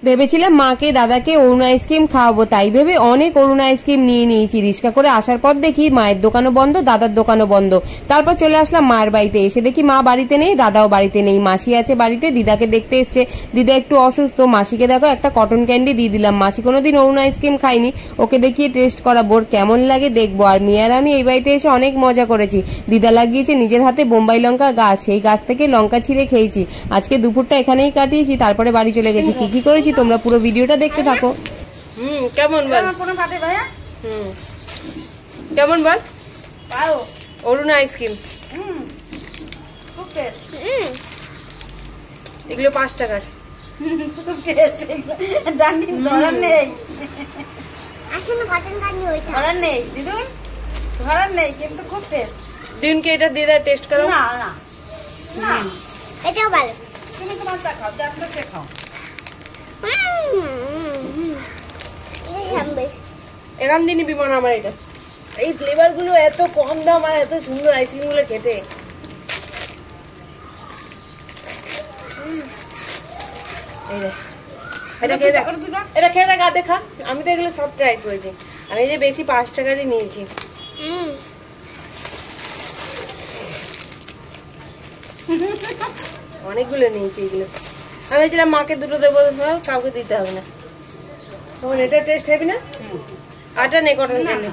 ভেবেছিলাম মাকে দাদাকে অরুণ আইসক্রিম খাওয়াবো, তাই ভেবে অনেক অরুণ আইসক্রিম নিয়ে নিয়েছি। রিক্সা করে আসার পর দেখি মায়ের দোকানও বন্ধ, দাদার দোকানও বন্ধ। তারপর চলে আসলাম মায়ের বাড়িতে। এসে দেখি মা বাড়িতে নেই, দাদাও বাড়িতে নেই, মাসি আছে বাড়িতে, দিদাকে দেখতে এসছে। দিদা একটু অসুস্থ। মাসিকে দেখো একটা কটন ক্যান্ডি দিয়ে দিলাম। মাসি কোনোদিন অরুণ আইসক্রিম খাইনি, ওকে দেখিয়ে টেস্ট করাবো, ওর কেমন লাগে দেখবো। আর মিয়ার আমি এই বাড়িতে এসে অনেক মজা করেছি। দিদা লাগিয়েছে নিজের হাতে বোম্বাই লঙ্কা গাছ, সেই গাছ থেকে লঙ্কা ছিঁড়ে খেয়েছি। আজকে দুপুরটা এখানেই কাটিয়েছি, তারপরে বাড়ি চলে গেছি। কি কি করেছি তোমরা পুরো ভিডিওটা দেখতে থাকো। কেমন বল? কেমন বল অরুণ আইসক্রিম? এগুলো 5 টাকার। দিনকে এটা দিয়ে দেয় টেস্ট করো। এটাও ভালো। তুমি তোমারটা খাও, দেখলে কে খাও। এখান দিয়ে নিবি মনে আমার এটা। এই ফ্লেভার গুলো এত কম দাম আর এত সুন্দর আইসক্রিম গুলো খেতে। এটা খেয়ে দেখ, দেখা। আমি তো এগুলো সব ট্রাই করেছি। আমি যে বেশি 5 টাকারই নিয়েছি। অনেকগুলো নিয়েছি এগুলো। আমি ভেবেছিলাম মাকে দুটো দেবো, কাউকে দিতে হবে না। তখন এটা টেস্ট হেবি না? আটা নেই কটন ক্যান্ডি,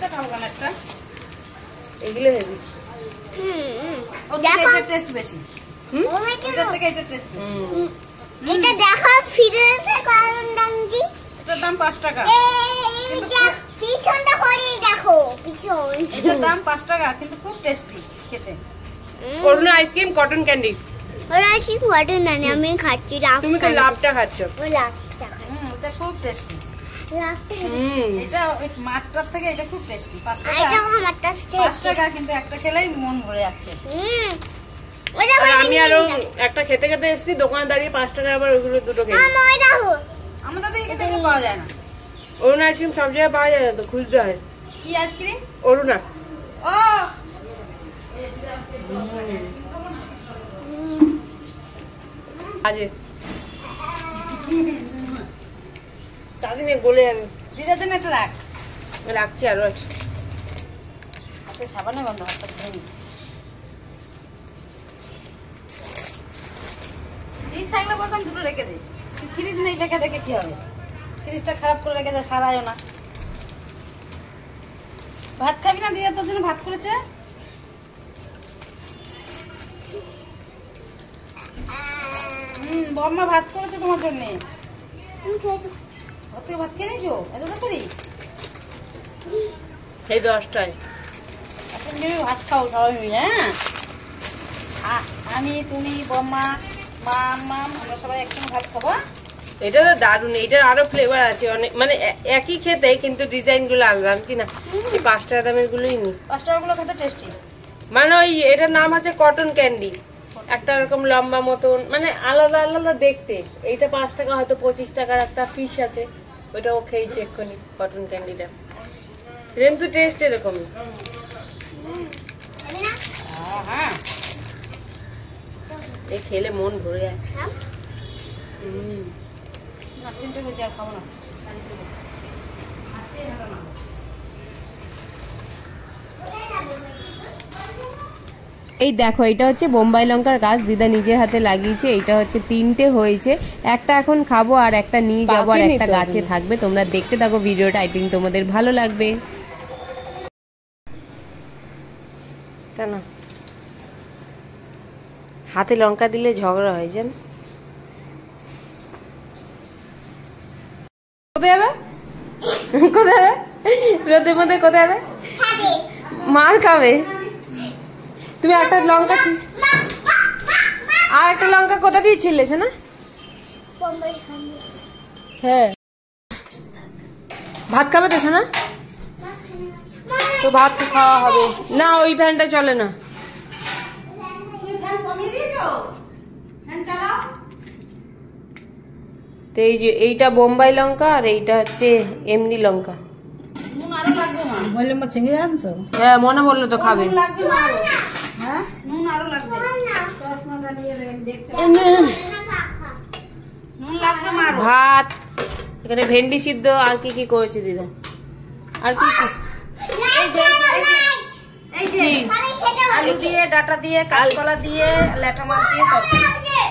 এগুলো হেবি। টেস্ট বেশি। এটা দেখো ফিরেছে কারণ দাম কি? এটার দাম 5 টাকা। পিছনটা করে দেখো, পিছন। এটার দাম 5 টাকা, কিন্তু খুব টেস্টি খেতে। Arun ice cream cotton candy. ওরা আইসক্রিম কটন না, আমি খাচ্ছি লাভ। তুমি তো লাভটা খাচ্ছ। ও লাভটা খাচ্ছি। এটা খুব টেস্টি। লাভটা। এটা মাত্রার থেকে এটা খুব টেস্টি। 5 টাকা। এটা আমারটা 5 টাকা, কিন্তু একটা খেলেই মন ভরে যাচ্ছে। আমি আরো একটা খেতে খেতে এসেছি, দোকানে দাঁড়িয়ে 5 টাকা আবার ওইগুলো দুটো খেয়ে। আমাদের দিকে খেতে পাওয়া যায় না। অরুণ আইসক্রিম সব জায়গায় পাওয়া যায় না তো, খুঁজতে হয়। কি আইসক্রিম? অরুণা। ও আজে তাদিনে গলে যাবে। দিদার জন্য একটা রাখ। রাখছি আরো আছে। হাতে সাবানে গন্ধ, হাতটা ধুয়ে নি। ফ্রিজ থাকলে বলতাম দুটো রেখে দে। ফ্রিজ নেই, রেখে রেখে কি হবে? ফ্রিজটা খারাপ করে রেখে যায়, সারাইও না। ভাত খাবি না? দিদা তোর জন্য ভাত করেছে। বম্মা ভাত করেছে তোমার জন্য। ভাত খেয়ে নিয়েছো এত তাড়াতাড়ি? এই 10টায় এখন তুমি ভাত খাও সবাই মিলে। হ্যাঁ, আমি, তুমি, বম্মা, মা, আম্মা, আমরা সবাই একসঙ্গে ভাত খাবো। এটা তো দারুণ। এটার আরো ফ্লেভার আছে অনেক, মানে একই খেতে কিন্তু ডিজাইন গুলো আলাদা। আমি না এই 5 টাকা দামের গুলোই নি। 5 টাকা গুলো খেতে টেস্টি। মানে ওই এটার নাম হচ্ছে কটন ক্যান্ডি। একটা এরকম লম্বা মতন, মানে আলাদা আলাদা দেখতে। এইটা 5 টাকা, হয়তো 25 টাকার একটা ফিশ আছে, ওইটাও খেয়েছি এক্ষুনি কটন ক্যান্ডিটা। কিন্তু টেস্ট এরকমই। হ্যাঁ, এই খেলে মন ভরে যায়। না তিনটে হয়েছে, আর খাবো না। এই দেখো, এটা হচ্ছে বোম্বাই লঙ্কার গাছ, দিদা নিজের হাতে লাগিয়েছে। এটা হচ্ছে 3টে হয়েছে, একটা এখন খাবো আর একটা নিয়ে যাবো, আর একটা গাছে থাকবে। তোমরা দেখতে থাকো ভিডিওটা, আই থিঙ্ক তোমাদের ভালো লাগবে। না, হাতে লঙ্কা দিলে ঝগড়া হয় জান। কোথায় যাবে? কোথায় যাবে? রোদের মধ্যে কোথায় যাবে? মার খাবে। তুমি একটা লঙ্কা আর একটা লঙ্কা কোথা দিয়ে ছিলেছো না? হ্যাঁ, ভাত খাবে তো শোনা? তো ভাত খাওয়া হবে না, ওই ফ্যানটা চলে না। তো এই যে এইটা বোম্বাই লঙ্কা আর এইটা হচ্ছে এমনি লঙ্কা। হ্যাঁ, মনে বললো তো খাবে। নুন লাগবে মারো। ভাত, এখানে ভেন্ডি সিদ্ধ, আর কি কি করেছে দিদা? আর কি কি? এই যে আলু দিয়ে, ডাটা দিয়ে, কাঁচকলা দিয়ে, ল্যাটা মাছ দিয়ে তরকারি।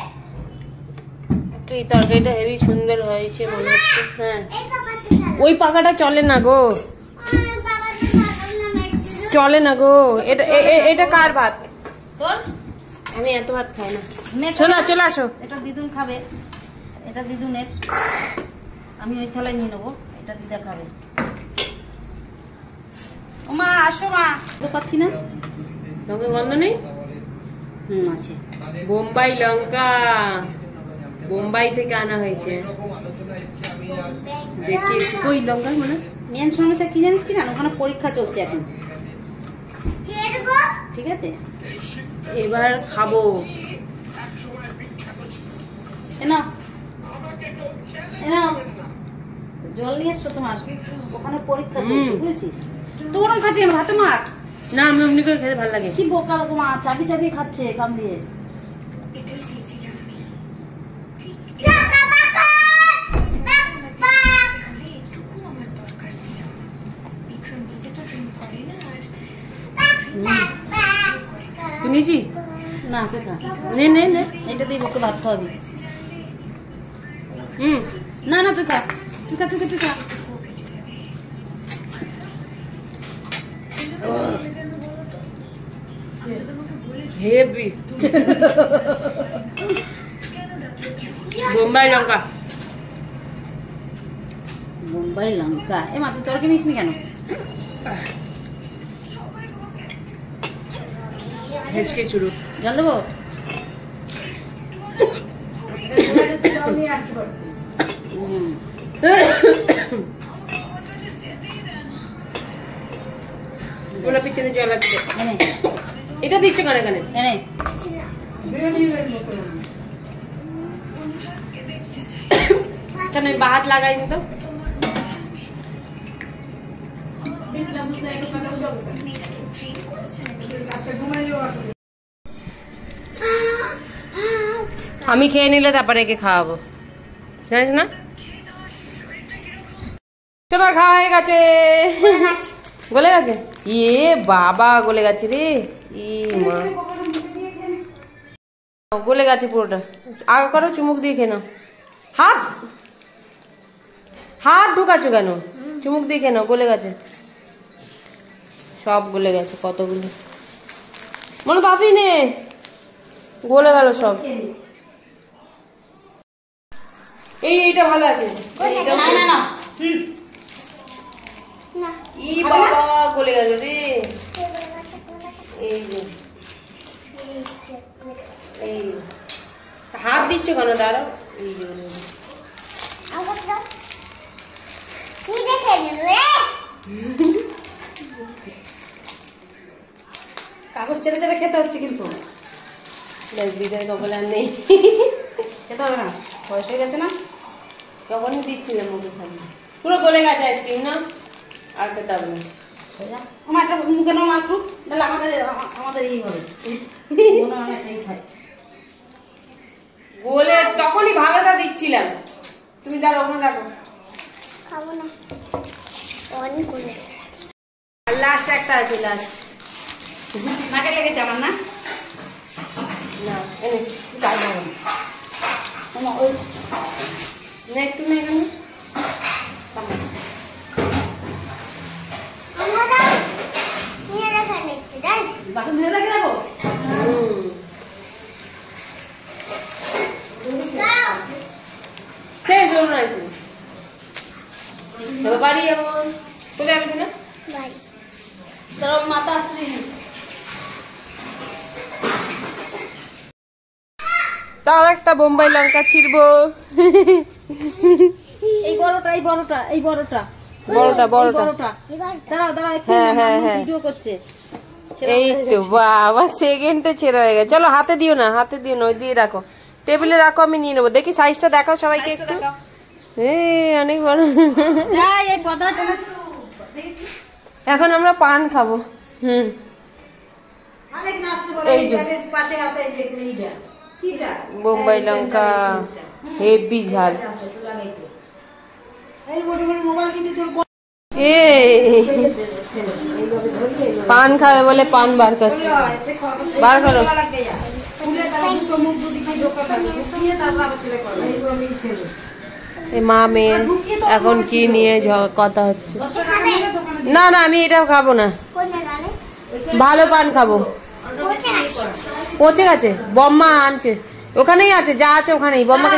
তো এই তরকারিটা হেভি সুন্দর হয়েছে মনে হচ্ছে। হ্যাঁ, ওই পাখাটা চলে না গো, চলে না গো। এটা কার ভাত? তোর? আমি এত ভাত খাই না। মেয়ে চলে আসো। এটা দিদুন খাবে, এটা দিদুনের, আমি ওই থালায় নিয়ে নেবো, এটা দিদা খাবে। ও মা আসো মা, তো পাচ্ছি না। লঙ্কা গন্ধ নেই? আছে। বোম্বাই লঙ্কা, বোম্বাই থেকে আনা হয়েছে। দেখিয়েছি কই লঙ্কা মানে মেন সমস্যা কি জানিস কি না, ওখানে পরীক্ষা চলছে এখন, ঠিক আছে? এবার খাবো। জল নিয়ে এসছো তোমার, ওখানে পরীক্ষা চলছে বুঝেছিস? তো ওরম খাচ্ছি কেন, হাতে মার। না, আমি এমনি করে খেতে ভালো লাগে। কি বোকা রকম চাবি চাবি খাচ্ছে কাম দিয়ে। শুনেছি না তুই খা, নে নে নে। এটা দিয়ে ওকে ভাত খাওয়াবি। না না তুই খা, তুই খা, তুই খা। হেভি বোম্বাই লঙ্কা। বোম্বাই লঙ্কা। এ মা তুই তরকারি নিস নি কেন? হেঁচকে চুরু। জল দেবো? ওলা পিছনে জল আছে। এনে এটা দিচ্ছ কানে কানে? এনে কেন বাহাত লাগাইনি তো? আমি খেয়ে নিলে তারপরে একে খাওয়াবো, শুনিস না? চলো খাওয়া হয়ে গেছে। গলে গেছে? ইয়ে বাবা, গলে গেছে রে। ই মা, গলে গেছে পুরোটা। আগে করো, চুমুক দিয়ে খেয়ে নাও। হাত হাত ঢুকাচ্ছ কেন? চুমুক দিয়ে খেয়ে নাও, গলে গেছে সব, গলে গেছে কতগুলো। মনে তাতেই নে, গলে গেল সব। এইটা ভালো আছে। ই বাবা, গলে গেল রে। এই যে এই হাত দিচ্ছ কেন? দাঁড়াও, এই যে কাগজ ছেড়ে ছেড়ে খেতে হচ্ছে কিন্তু। দিদার কপালে আর নেই, খেতে হবে না, বয়স হয়ে গেছে না। তখনই দিচ্ছিলাম মুখের সামনে। পুরো গলে গেছে আইসক্রিম না, আর খেতে হবে না। আমার একটা মুখে নাও একটু, নাহলে আমাদের এই হবে। গলে তখনই ভালোটা দিচ্ছিলাম, তুমি তার ওখানে রাখো। খাবো না, অনেক করে। আর লাস্ট একটা আছে, লাস্ট। নাকে লেগেছে আমার না। না এনে তাই হবে না, ওই না একটু না এখানে। বাসন ধুয়ে থাকে যাবো। সেই জোর আছে বাড়ি এমন চলে যাবে না। তোর মাথা শ্রী তার একটা বোম্বাই লঙ্কা ছিড়বো। এই বড়টা, এই বড়টা, এই বড়টা, বড়টা বড়টা বড়টা। দাঁড়াও দাঁড়াও, ভিডিও করছে। এই তো বাবা, সেকেন্ডে ছেড়ে হয়ে গেছে। চলো হাতে দিও না, হাতে দিও না, ওই দিয়ে রাখো, টেবিলে রাখো, আমি নিয়ে নেবো। দেখি সাইজটা দেখাও সবাইকে একটু। অনেক বড়। এখন আমরা পান খাবো। এই যে পাশে আছে বোম্বাই বোম্বাই লঙ্কা। হেভি ঝাল। এ পান খাবে বলে পান বার করছে, বার করো। মা মেয়ে এখন কি নিয়ে কথা হচ্ছে। না না আমি এটাও খাবো না, ভালো পান খাবো। পচে গেছে, বম্মা আনছে, ওখানেই আছে, যা আছে ওখানেই। বম্মাকে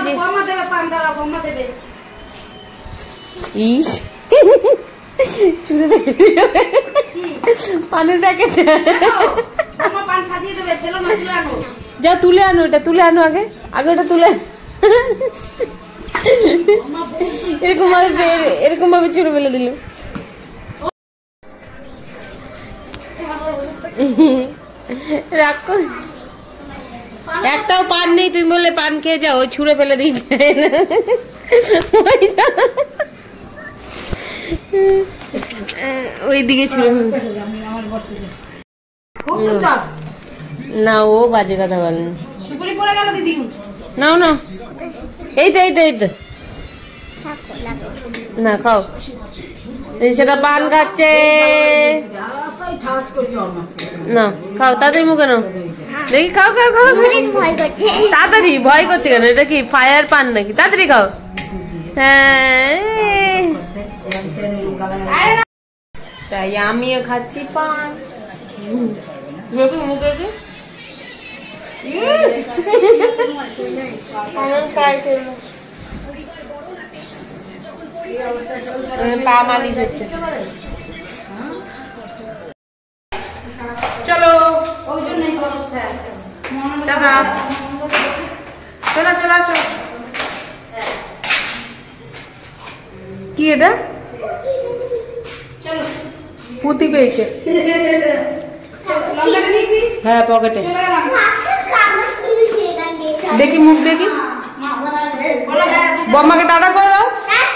ইস চুড়ে পানের প্যাকেট, যা তুলে আনো, এটা তুলে আনো, আগে আগে ওটা তুলে। এরকম ভাবে ছুড়ে ফেলে দিল। রাখো, একটাও পান নেই, তুমি বললে পান খেয়ে যাও, ওই ছুঁড়ে ফেলে দিয়েছে। ওইদিকে ছুঁড়ে না, ও বাজে কথা বলেন। নাও না, এই তো এই তো এই তো, না খাও। সেটা পান খাচ্ছে না, খাও তাড়াতাড়ি মুখে নাও, দেখি খাও খাও খাও। তাড়াতাড়ি ভয় করছে কেন? এটা কি ফায়ার পান নাকি? তাড়াতাড়ি খাও। হ্যাঁ তাই আমিও খাচ্ছি পান। পা মালিশ হচ্ছে। চলো চলো চলে আসো। কি এটা? পুঁতি পেয়েছে, হ্যাঁ পকেটে। দেখি মুখ দেখি, বম্মাকে টাটা করে দাও।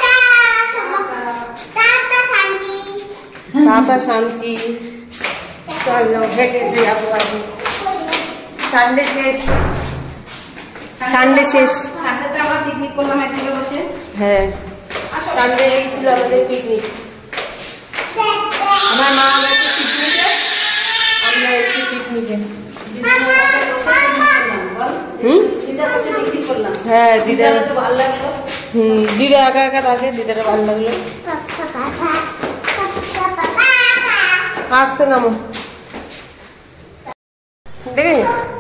টাটা শান্তি। চলো হেঁটে যাবো, সানডে শেষ, সানডে শেষ। সানডেতে আমরা পিকনিক করলাম একদিকে বসে। হ্যাঁ সানডে এই ছিল আমাদের পিকনিক। আমার মা গেছে পিকনিকে, আমরা এসেছি পিকনিকে। হ্যাঁ দিদার ভালো লাগলো। দিদা একা একা থাকে, দিদার ভালো লাগলো। আসতে নামো, দেখে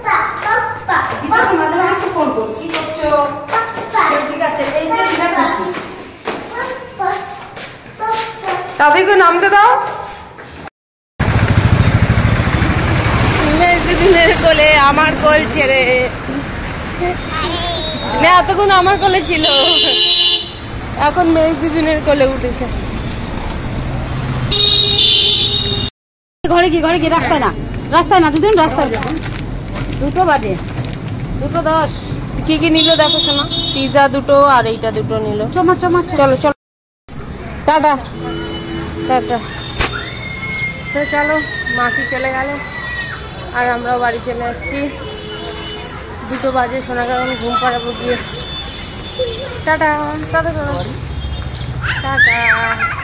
তাদেরকে নামতে দাও। মেজদিনের কোলে আমার কোল ছেড়ে, না এতক্ষণ আমার কোলে ছিল, এখন মেজদিনের কোলে উঠেছে। ঘরে কি রাস্তায় না, রাস্তায় না দুদিন, রাস্তায় 2টো বাজে, 2:10। কি কি নিল দেখো শোনা, পিজা 2টো আর এইটা 2টো নিল। চলো চলো টাটা টাটা। তো চলো, মাসি চলে গেল আর আমরাও বাড়ি চলে আসছি। 2টো বাজে, সোনাকে এখন ঘুম পাড়াবো গিয়ে। Tata tata tata.